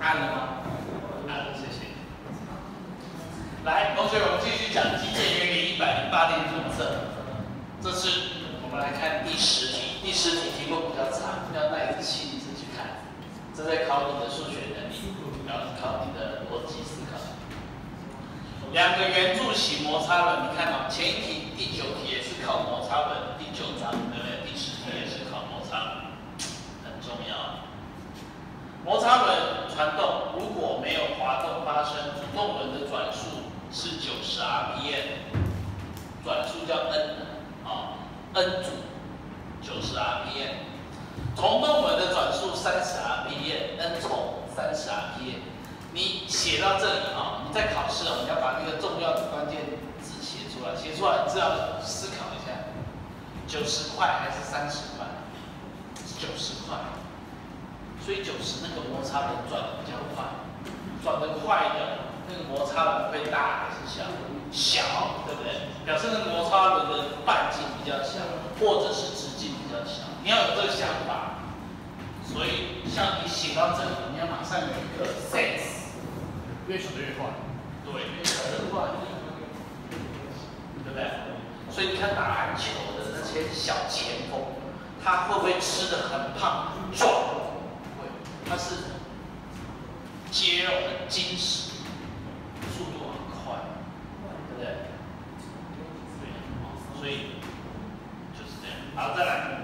按了吗？按了，谢谢。来，同学，我们继续讲机械原理108点左侧。这次我们来看第10题。第10题题目比较长，要耐着性子去看。这在考你的数学能力，然后考你的逻辑思考。两个圆柱形摩擦轮，你看到前一题第9题也是考摩擦轮，第9章对不对？第10题也是考摩擦轮，很重要。摩擦轮传动如果没有滑动发生，主动轮的转速是90 rpm， 转速叫 n 组90 rpm， 从动轮的转速30 rpm， n 从30 rpm。你写到这里你在考试你要把那个重要的关键字写出来，写出来你只要思考一下，90块还是30块？是90块。所以90那个摩擦轮转的比较快，转得快的那个摩擦轮会大还是小？小，对不对？表示那个摩擦轮的半径比较小，或者是直径比较小。你要有这个想法。所以像你写到这里，你要马上有一个 sense， 越小的越快。 对，越小越快，对不对？所以你看打篮球的那些小前锋，他会不会吃的很胖很壮？它是肌肉很紧实，速度很快，对不对？对，所以就是这样。好，再来，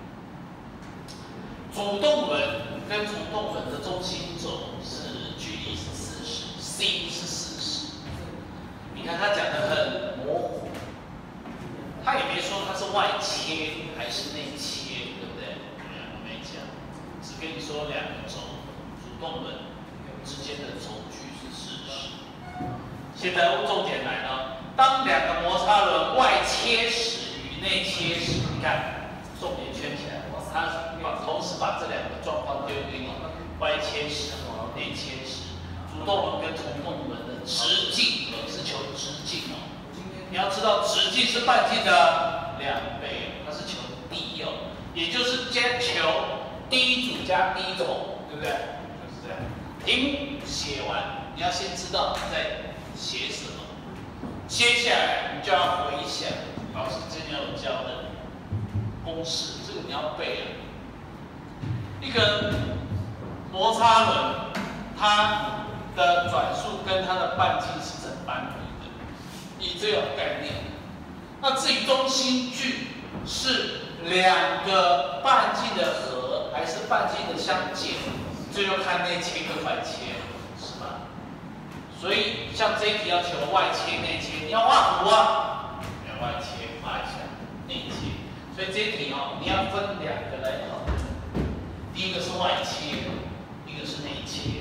主动轮跟从动轮的中心轴是距离是40 ，c 是40。你看他讲的很模糊，他也没说它是外切还是内切，对不对？我没讲。只跟你说两个轴，主动轮之间的轴距是40。现在重点来了，当两个摩擦轮外切时与内切时，你看重点圈起来，它同时把这两个状况丢给你，外切时、内切时，主动轮跟从动轮的直径是求直径你要知道直径是半径的2倍它是求 d 也就是求第一组加第一重，对不对？就是这样。题目写完，你要先知道你在写什么，接下来你就要回想老师之前有教的公式，这个你要背一个摩擦轮，它的转速跟它的半径是成反比的，你这有概念。那至于中心距是两个半径的和还是半径的相减，这就看内切跟外切，是吧？所以像这一题要求外切内切，你要画图要外切画一下，内切。所以这一题你要分两个来考。第一个是外切，一个是内切。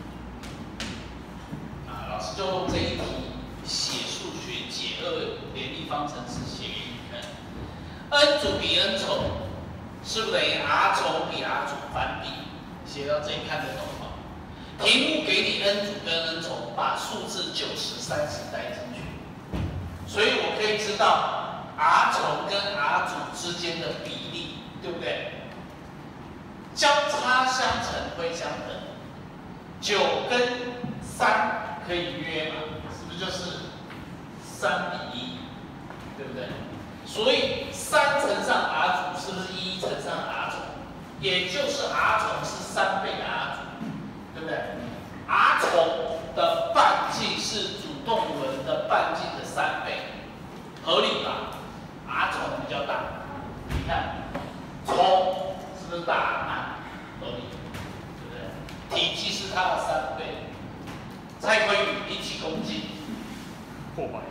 老师就用这一题写数学解2联立方程式写给你看。n 组比 n 重是不是等于 r 重比 r 组反比？写到这里看得懂吗？题目给你 n 组跟 n 重，把数字90、30带进去，所以我可以知道 r 重跟 r 组之间的比例，对不对？交叉相乘会相等，9跟3可以约嘛？是不是就是3比1，对不对？所以3乘上 r 组是不是1乘上 r 重？也就是 r 重是3倍的 r 组，对不对 ？r 重的半径是主动轮的半径的3倍，合理吧 ？r 重比较大，你看重是不是大？合理，对不对？体积是它的3倍。蔡坤宇你几公斤？ 破百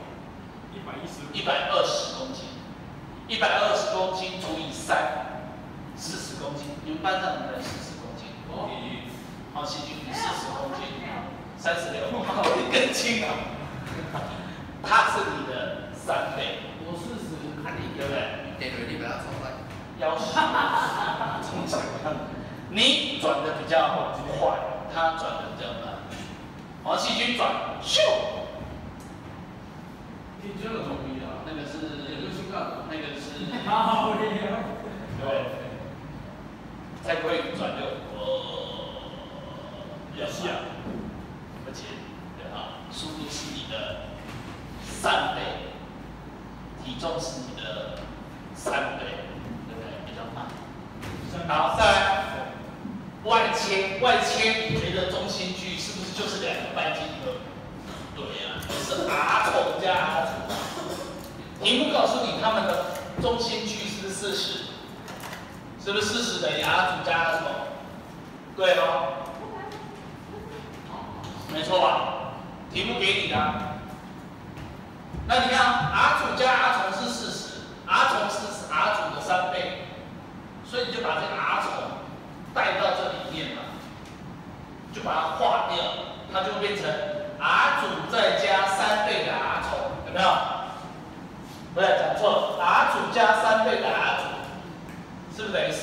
，120公斤，120公斤除以3，40公斤。你们班上有没有40公斤？好，细菌你40公斤，36，你更轻了。它是你的3倍。 我40，看你对不对？ 点了你把它冲来， 要求从小看，你转的比较快，他转的比较慢。黄细菌转，咻， 你这个容易啊， 那个是那个是， 好厉害， 对，再过一转就比较慢。 切，外切，你觉得中心距是不是就是2个半径的？对呀、是 r 重加 r 除。题目告诉你它们的中心距是不是40？是不是40等于 r 除加 r 重？对哦，没错吧？题目给你的。那你看 r 除加 r 重是40，r 重是r 除的3倍，所以你就把这个 r 重带到这里面了，就把它划掉，它就变成 r 除再加3倍的 r 重，有没有？不是讲错了 ，r 除加3倍的 r 除，是不是等于40？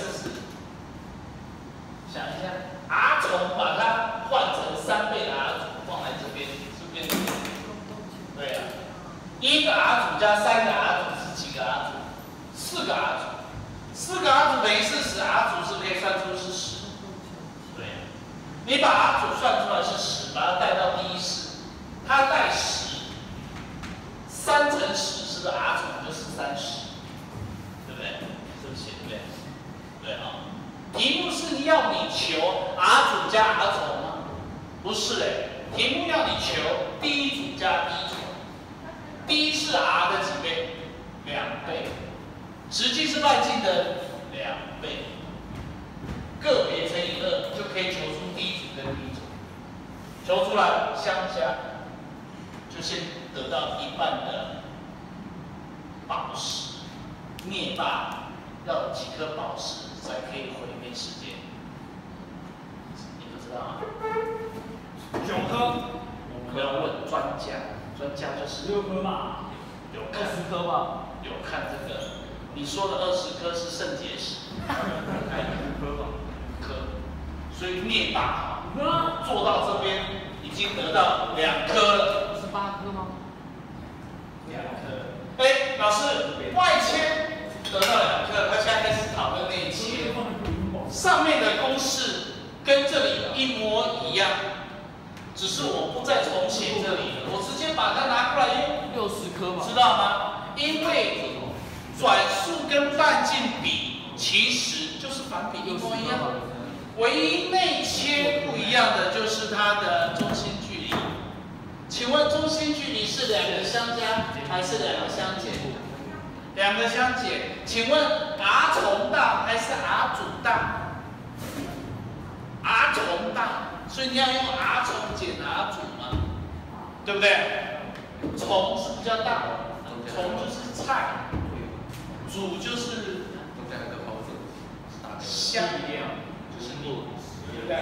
想一下 ，r 重把它换成3倍的 r 除放在这边，是不是变成？对呀、1个 r 除加3个 r 除是几个 r 除？4个 r 除，4个 r 除等于40，r 除是不是可以算出是10？对呀、你把 r 除算出来是10，把它带到第一式，它带10，3乘10是不是 r 重就是30？对不对？是不是写对不对？对啊。题目是要你求 r 除加 r 重吗？不是题目要你求第一组加第一组。第一是 r 的几倍？2倍，实际是外径的2倍，个别乘以2就可以求出第一组跟第一组。求出来相加，就先得到1半的宝石。灭霸要有几颗宝石才可以毁灭世界？你不知道啊 9颗， 我们要问专家，专家就是 6颗吧， 有看 20颗吧， 有看这个，你说的20颗是肾结石 5颗吧， 颗，所以灭霸做到这边已经得到2颗了， 是8颗吗 2颗。哎，老师，外切得到2颗，他现在开始讨论内切，上面的公式跟这里一模一样，只是我不再重写这里了，我直接把它拿过来用。 ？60颗嘛。 知道吗？因为转速跟半径比其实就是反比一模一样，唯一内切不一样的就是它的中心距离。请问中心距离是2个相加还是2个相减？2个相减。请问 r 重大还是 r 主大 ？r 重大，所以你要用 r 重减 r 主嘛，对不对？重是比较大，重就是菜，主就是香，就是你，对不对？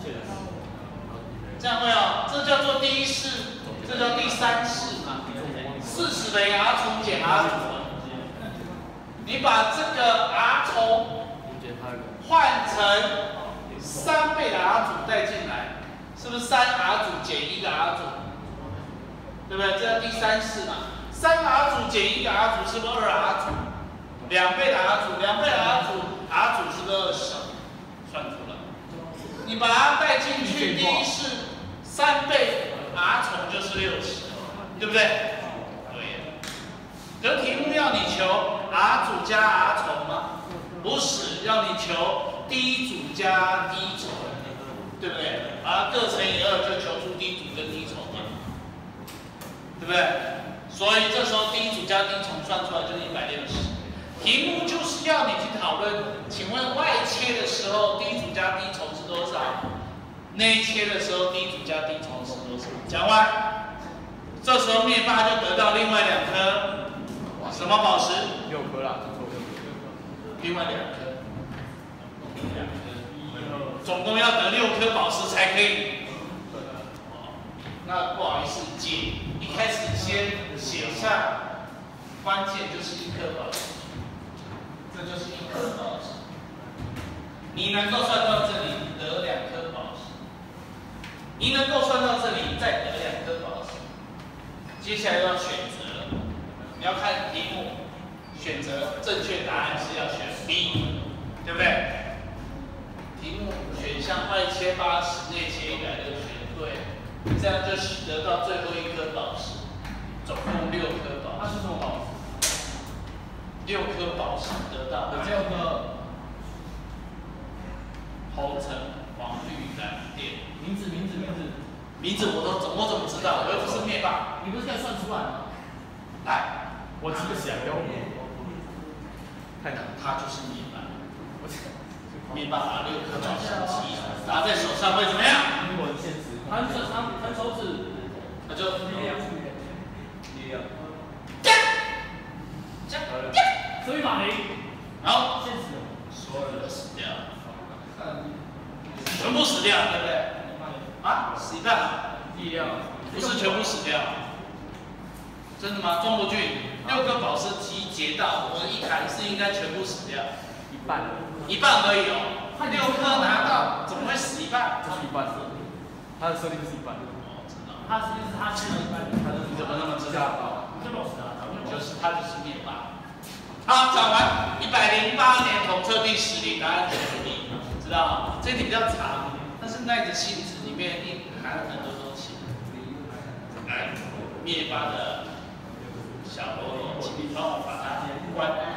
这样会有，这叫做第一式，这叫第3式嘛。40等于 r 重减 r 主，你把这个 r 重换成3倍的 r 主带进来，是不是3r 主减1个 r 主？对不对？这叫第3式嘛。3r 主减1个 r 主是不是2r 主？2倍的 r 主，2倍的 r 主，r 主是不是20？算出来。你把它带进去，第一式3倍 r 重就是60，对不对？对。这题目要你求 r 主加 r 重吗？不是，要你求第一组加第一重，对不对？把它各乘以2就求出第一组跟第一重嘛。对不对？所以这时候第一组加第一重算出来就是160。题目就是要你去讨论，请问外切的时候第一组加第一重是多少？内切的时候第一组加第一重是多少？讲完，这时候灭霸就得到另外2颗什么宝石 6颗啦， 另外2颗，总共要得6颗宝石才可以。那不好意思，姐一开始先写下关键就是1颗宝石，这就是1颗宝石。你能够算到这里，得2颗宝石；你能够算到这里，再得2颗宝石。接下来要选择了，你要看题目，选择正确答案是要选 B， 对不对？题目选项外切80，内切160，对。这样就得到最后1颗宝石，总共6颗宝石。 它是什么宝石 ？6颗宝石得到。 有6颗。 红橙黄绿名字我怎么知道？我又不是灭霸。 你不是可以算出来吗？ 来， 我记不起来，给我。 太难，他就是灭霸。灭霸把6颗宝石击拿在手上会怎么样？ 英文现实。弹手指， 那就力量。所以马林。 好， 现实。 所有人都死掉，全部死掉，对不对？啊，死一半。 力量。 不是全部死掉。真的吗？庄伯俊，6颗宝石集结到，我一弹是应该全部死掉。 一半而已哦。6颗拿到，怎么会死一半？ 就是一半。它的设定是一半。 哦，真的。 它是一半， 你怎么那么知道？ 就是他就是灭霸。好，讲完。108年统测第10题，答案选B，知道吗？这题比较长，但是耐着性子里面含了很多东西。来，灭霸的小喽啰，请你帮我把它关。